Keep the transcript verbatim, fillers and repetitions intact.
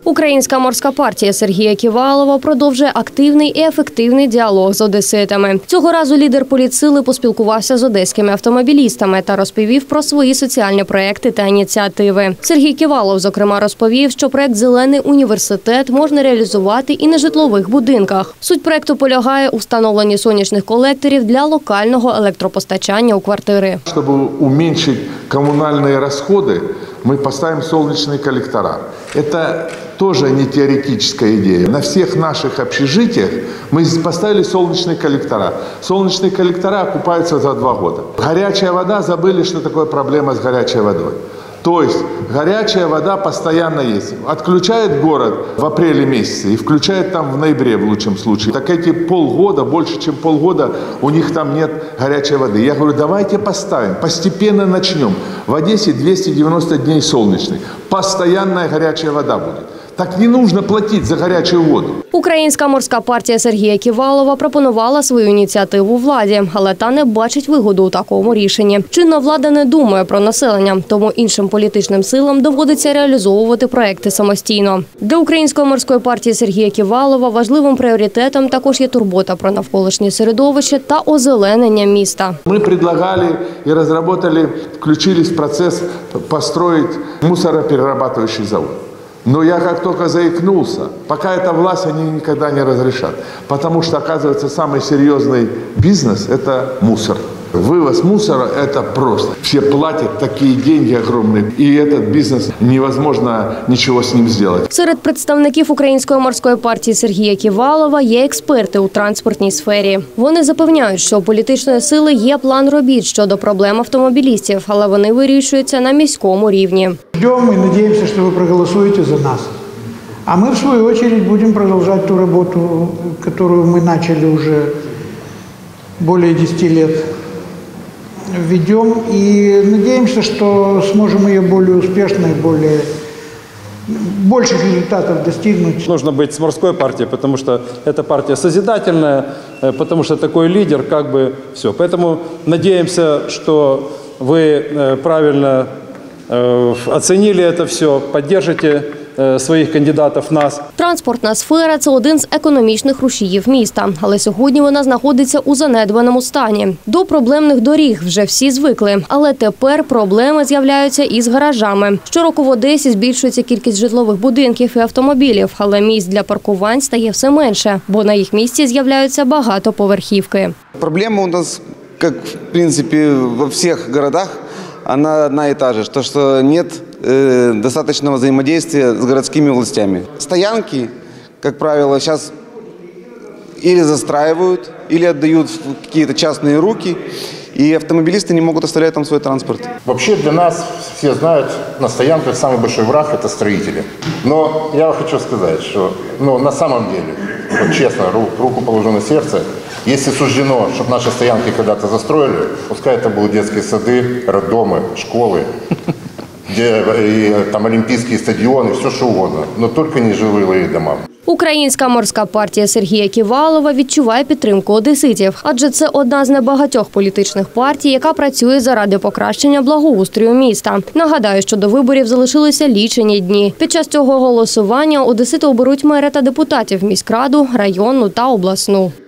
Українська морська партія Сергія Ківалова продовжує активний і ефективний діалог з одеситами. Цього разу лідер політсили поспілкувався з одеськими автомобілістами та розповів про свої соціальні проекти та ініціативи. Сергій Ківалов, зокрема, розповів, що проект «Зелений університет» можна реалізувати і на житлових будинках. Суть проекту полягає у встановленні сонячних колекторів для локального електропостачання у квартири. Щоб зменшити комунальні розходи, мы поставим солнечные коллектора. Это тоже не теоретическая идея. На всех наших общежитиях мы поставили солнечные коллектора. Солнечные коллектора окупаются за два года. Горячая вода, забыли, что такое проблема с горячей водой. То есть горячая вода постоянно есть. Отключает город в апреле месяце и включает там в ноябре в лучшем случае. Так эти полгода, больше чем полгода, у них там нет горячей воды. Я говорю, давайте поставим, постепенно начнем. В Одессе двести девяносто дней солнечных. Постоянная горячая вода будет. Так не нужно платить за гарячу воду. Українська морська партія Сергія Ківалова пропонувала свою ініціативу владі, але та не бачить вигоду у такому рішенні. Чинна влада не думає про населення, тому іншим політичним силам доводиться реалізовувати проекти самостійно. Для Української морської партії Сергія Ківалова важливим пріоритетом також є турбота про навколишнє середовище та озеленення міста. Ми пропонували і розробили, включились в процес построїти мусороперерабатывающий завод. Но я как только заикнулся, пока эта власть, они никогда не разрешат. Потому что, оказывается, самый серьезный бизнес – это мусор. Вывоз мусора – это просто. Все платят такие деньги огромные, и этот бизнес невозможно ничего с ним сделать. Серед представників Української морської партії Сергія Ківалова є експерти у транспортній сфері. Вони запевняють, що у політичної сили є план робіт щодо проблем автомобілістів, але вони вирішуються на міському рівні. Ждем и надеемся, что вы проголосуете за нас. А мы, в свою очередь, будем продолжать ту работу, которую мы начали уже более десяти лет. Ведем и надеемся, что сможем ее более успешно и более больших результатов достигнуть. Нужно быть с морской партией, потому что эта партия созидательная, потому что такой лидер, как бы все. Поэтому надеемся, что вы правильно оценили это все, поддержите своїх кандидатів в нас. Транспортна сфера – це один з економічних рушіїв міста. Але сьогодні вона знаходиться у занедбаному стані. До проблемних доріг вже всі звикли. Але тепер проблеми з'являються і з гаражами. Щороку в Одесі збільшується кількість житлових будинків і автомобілів, але місць для паркувань стає все менше, бо на їх місці з'являються багатоповерхівки. Проблема у нас, як, в принципі, во всіх городах, она одна и та же, то, что нет э, достаточного взаимодействия с городскими властями. Стоянки, как правило, сейчас или застраивают, или отдают в какие-то частные руки, и автомобилисты не могут оставлять там свой транспорт. Вообще для нас, все знают, на стоянках самый большой враг – это строители. Но я хочу сказать, что ну, на самом деле, вот честно, руку, руку положу на сердце, если суждено, чтобы наши стоянки когда-то застроили, пускай это будут детские сады, роддомы, школы, где и, там олимпийские стадионы, все что угодно, но только не жилые дома. Українська морська партія Сергія Ківалова відчуває підтримку одеситів, адже це одна з небагатьох політичних партій, яка працює заради покращення благоустрою міста. Нагадаю, що до виборів залишилися лічені дні. Під час цього голосування одесити оберуть мера та депутатів міськраду, районну та обласну.